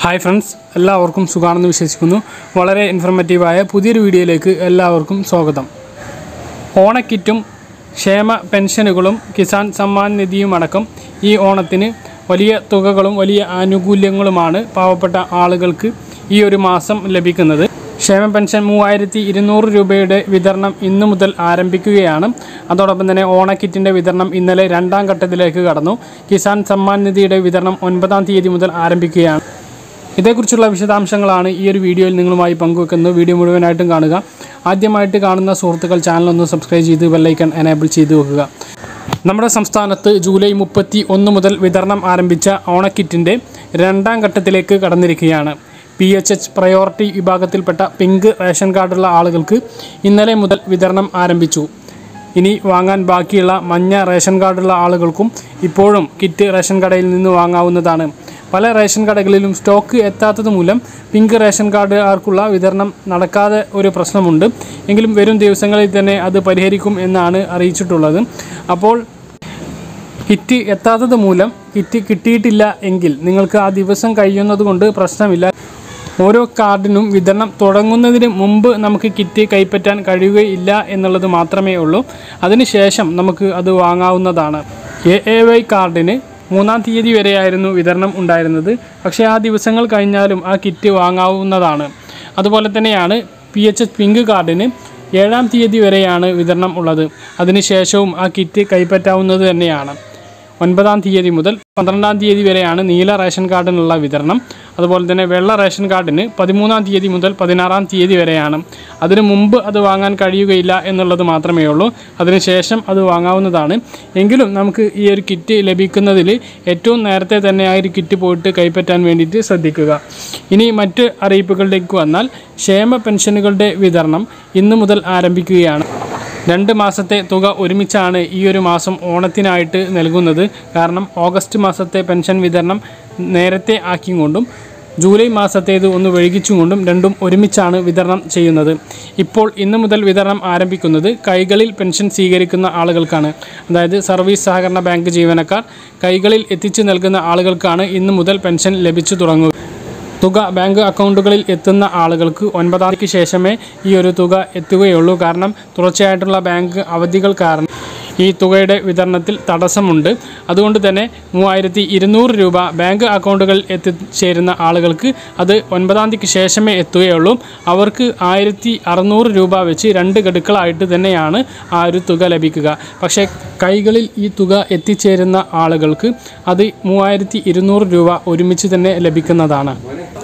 Hi friends, എല്ലാവർക്കും സുഖാണെന്ന് വിശ്വസിക്കുന്നു. വളരെ ഇൻഫർമേറ്റീവായ പുതിയൊരു വീഡിയോയിലേക്ക് എല്ലാവർക്കും സ്വാഗതം. ഓണക്കിറ്റും ക്ഷേമ പെൻഷനുകളും കിസാൻ സമ്മാൻ നിധിയുമടക്കം ഈ ഓണത്തിന് വലിയ തുകകളും വലിയ ആനുകൂല്യങ്ങളുമാണ് പാവപ്പെട്ട ആളുകൾക്ക് ഈ ഒരു മാസം ലഭിക്കുന്നത്. ക്ഷേമ പെൻഷൻ 3200 രൂപയുടെ വിതരണം ഇന്നു മുതൽ ആരംഭിക്കുകയാണ്. അതോടൊപ്പം തന്നെ ഓണക്കിറ്റിൻ്റെ വിതരണം ഇന്നലെ 2ാം ഘട്ടത്തിലേക്ക് കടന്നു. കിസാൻ സമ്മാൻ നിധിയുടെ വിതരണം 9ാം തീയതി മുതൽ ആരംഭിക്കുകയാണ്. ഇതേക്കുറിച്ചുള്ള വിശദാംശങ്ങളാണ് ഈ ഒരു വീഡിയോയിൽ നിങ്ങളുമായി പങ്കുവെക്കുന്നത്. വീഡിയോ മുഴുവനായിട്ടും കാണുക. ആദ്യമായിട്ട് കാണുന്ന സുഹൃത്തുക്കൾ ചാനലൊന്ന് സബ്സ്ക്രൈബ് ചെയ്ത് ബെല്ലൈക്കൺ എനേബിൾ ചെയ്ത് വെക്കുക. നമ്മുടെ സംസ്ഥാനത്ത് ജൂലൈ 31 മുതൽ വിതരണം ആരംഭിച്ച ഓണക്കിറ്റിൻ്റെ 2ാം ഘട്ടത്തിലേക്ക് കടന്നിരിക്കുകയാണ്. PHH പ്രയോറിറ്റി വിഭാഗത്തിൽപ്പെട്ട പിങ്ക് റേഷൻ കാർഡുള്ള ആളുകൾക്ക് ഇന്നലെ മുതൽ വിതരണം ആരംഭിച്ചു. ഇനി വാങ്ങാൻ ബാക്കിയുള്ള മഞ്ഞ റേഷൻ കാർഡുള്ള ആളുകൾക്കും ഇപ്പോഴും കിറ്റ് റേഷൻ കടയിൽ നിന്ന് വാങ്ങാവുന്നതാണ്. പല റേഷൻ കടകളിലും സ്റ്റോക്ക് എത്താത്തത് മൂലം പിങ്ക് റേഷൻ കാർഡുകാർക്കുള്ള വിതരണം നടക്കാതെ ഒരു പ്രശ്നമുണ്ട്. എങ്കിലും വരും ദിവസങ്ങളിൽ തന്നെ അത് പരിഹരിക്കും എന്നാണ് അറിയിച്ചിട്ടുള്ളത്. അപ്പോൾ കിറ്റ് എത്താത്തത് മൂലം കിറ്റ് കിട്ടിയിട്ടില്ല എങ്കിൽ നിങ്ങൾക്ക് ആ ദിവസം കഴിയുന്നത് കൊണ്ട് പ്രശ്നമില്ല. ഓരോ കാർഡിനും വിതരണം തുടങ്ങുന്നതിന് മുമ്പ് നമുക്ക് കിറ്റ് കൈപ്പറ്റാൻ കഴിയുകയില്ല എന്നുള്ളത് മാത്രമേ ഉള്ളൂ. അതിനുശേഷം നമുക്ക് അത് വാങ്ങാവുന്നതാണ്. AAY കാർഡിന് 3ാം തീയതി വരെയായിരുന്നു വിതരണം ഉണ്ടായിരുന്നത്. പക്ഷേ ആ ദിവസങ്ങൾ കഴിഞ്ഞാലും ആ കിറ്റ് വാങ്ങാവുന്നതാണ്. അതുപോലെ തന്നെയാണ് PHH പിങ്ക് കാർഡിന് 7ാം തീയതി വരെയാണ് വിതരണം ഉള്ളത്. അതിനുശേഷവും ആ കിറ്റ് കൈപ്പറ്റാവുന്നത് തന്നെയാണ്. 9ാം തീയതി മുതൽ 12ാം തീയതി വരെയാണ് നീല റേഷൻ കാർഡിനുള്ള വിതരണം. അതുപോലെ തന്നെ വെള്ള റേഷൻ കാർഡിന് 13ാം തീയതി മുതൽ 16ാം തീയതി വരെയാണ്. അതിനു മുമ്പ് അത് വാങ്ങാൻ കഴിയുകയില്ല എന്നുള്ളത് മാത്രമേ ഉള്ളൂ. അതിനുശേഷം അത് വാങ്ങാവുന്നതാണ്. എങ്കിലും നമുക്ക് ഈ ഒരു കിറ്റ് ലഭിക്കുന്നതിൽ ഏറ്റവും നേരത്തെ തന്നെ ആ ഒരു കിറ്റ് പോയിട്ട് കൈപ്പറ്റാൻ വേണ്ടിയിട്ട് ശ്രദ്ധിക്കുക. ഇനി മറ്റ് അറിയിപ്പുകളിലേക്ക് വന്നാൽ ക്ഷേമ പെൻഷനുകളുടെ വിതരണം ഇന്നു മുതൽ ആരംഭിക്കുകയാണ്. 2 മാസത്തെ തുക ഒരുമിച്ചാണ് ഈ ഒരു മാസം ഓണത്തിനായിട്ട് നൽകുന്നത്. കാരണം ഓഗസ്റ്റ് മാസത്തെ പെൻഷൻ വിതരണം നേരത്തെ ആക്കിക്കൊണ്ടും ജൂലൈ മാസത്തേത് ഒന്ന് വൈകിച്ചുകൊണ്ടും രണ്ടും ഒരുമിച്ചാണ് വിതരണം ചെയ്യുന്നത്. ഇപ്പോൾ ഇന്നു മുതൽ വിതരണം ആരംഭിക്കുന്നത് കൈകളിൽ പെൻഷൻ സ്വീകരിക്കുന്ന ആളുകൾക്കാണ്. അതായത് സർവീസ് സഹകരണ ബാങ്ക് ജീവനക്കാർ കൈകളിൽ എത്തിച്ചു നൽകുന്ന ആളുകൾക്കാണ് ഇന്നു മുതൽ പെൻഷൻ ലഭിച്ചു തുടങ്ങുക. തുക ബാങ്ക് അക്കൗണ്ടുകളിൽ എത്തുന്ന ആളുകൾക്ക് 9ാം തീയതിക്ക് ശേഷമേ ഈ ഒരു തുക എത്തുകയുള്ളൂ. കാരണം തുടർച്ചയായിട്ടുള്ള ബാങ്ക് അവധികൾ കാരണം ഈ തുകയുടെ വിതരണത്തിൽ തടസ്സമുണ്ട്. അതുകൊണ്ട് തന്നെ 3200 രൂപ ബാങ്ക് അക്കൗണ്ടുകളിൽ എത്തിച്ചേരുന്ന ആളുകൾക്ക് അത് 9ാം തീയതിക്ക് ശേഷമേ എത്തുകയുള്ളൂ. അവർക്ക് 1600 രൂപ വെച്ച് 2 ഗഡുക്കളായിട്ട് തന്നെയാണ് ആ ഒരു തുക ലഭിക്കുക. പക്ഷേ കൈകളിൽ ഈ തുക എത്തിച്ചേരുന്ന ആളുകൾക്ക് അത് 3200 രൂപ ഒരുമിച്ച് തന്നെ ലഭിക്കുന്നതാണ്.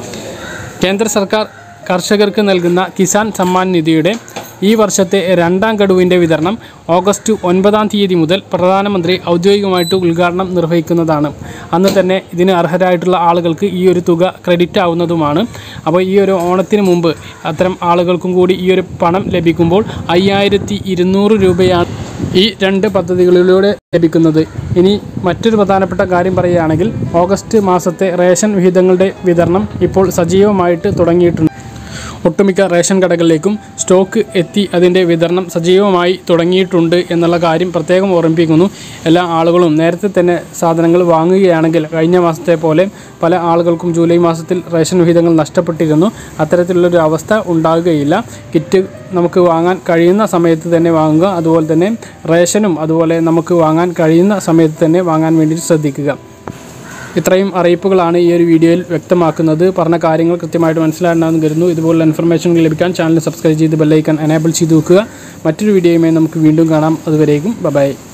കേന്ദ്ര സർക്കാർ കർഷകർക്ക് നൽകുന്ന കിസാൻ സമ്മാൻ നിധിയുടെ ഈ വർഷത്തെ 2ാം ഗഡുവിൻ്റെ വിതരണം ഓഗസ്റ്റ് 9ാം തീയതി മുതൽ പ്രധാനമന്ത്രി ഔദ്യോഗികമായിട്ട് ഉദ്ഘാടനം നിർവഹിക്കുന്നതാണ്. അന്ന് തന്നെ ഇതിന് അർഹരായിട്ടുള്ള ആളുകൾക്ക് ഈ ഒരു തുക ക്രെഡിറ്റ് ആവുന്നതുമാണ്. അപ്പോൾ ഈ ഒരു ഓണത്തിന് മുമ്പ് അത്തരം ആളുകൾക്കും കൂടി ഈ ഒരു പണം ലഭിക്കുമ്പോൾ 5200 രൂപയാണ് ഈ 2 പദ്ധതികളിലൂടെ ലഭിക്കുന്നത്. ഇനി മറ്റൊരു പ്രധാനപ്പെട്ട കാര്യം പറയുകയാണെങ്കിൽ ഓഗസ്റ്റ് മാസത്തെ റേഷൻ വിഹിതങ്ങളുടെ വിതരണം ഇപ്പോൾ സജീവമായിട്ട് തുടങ്ങിയിട്ടുണ്ട്. ഒട്ടുമിക്ക റേഷൻ കടകളിലേക്കും സ്റ്റോക്ക് എത്തി അതിൻ്റെ വിതരണം സജീവമായി തുടങ്ങിയിട്ടുണ്ട് എന്നുള്ള കാര്യം പ്രത്യേകം ഓർമ്മിപ്പിക്കുന്നു. എല്ലാ ആളുകളും നേരത്തെ തന്നെ സാധനങ്ങൾ വാങ്ങുകയാണെങ്കിൽ കഴിഞ്ഞ മാസത്തെ പോലെ പല ആളുകൾക്കും ജൂലൈ മാസത്തിൽ റേഷൻ വിഹിതങ്ങൾ നഷ്ടപ്പെട്ടിരുന്നു. അത്തരത്തിലുള്ളൊരു അവസ്ഥ ഉണ്ടാകുകയില്ല. കിറ്റ് നമുക്ക് വാങ്ങാൻ കഴിയുന്ന സമയത്ത് തന്നെ വാങ്ങുക. അതുപോലെ തന്നെ റേഷനും അതുപോലെ നമുക്ക് വാങ്ങാൻ കഴിയുന്ന സമയത്ത് തന്നെ വാങ്ങാൻ വേണ്ടി ശ്രദ്ധിക്കുക. ഇത്രയും അറിയിപ്പുകളാണ് ഈ ഒരു വീഡിയോയിൽ വ്യക്തമാക്കുന്നത്. പറഞ്ഞ കാര്യങ്ങൾ കൃത്യമായിട്ട് മനസ്സിലാണെന്ന് കരുതുന്നു. ഇതുപോലുള്ള ഇൻഫർമേഷനുകൾ ലഭിക്കാൻ ചാനൽ സബ്സ്ക്രൈബ് ചെയ്ത് ബെല്ലൈക്കൺ എനേബിൾ ചെയ്ത് വെക്കുക. മറ്റൊരു വീഡിയോയുമായി നമുക്ക് വീണ്ടും കാണാം. അതുവരേക്കും ബൈ.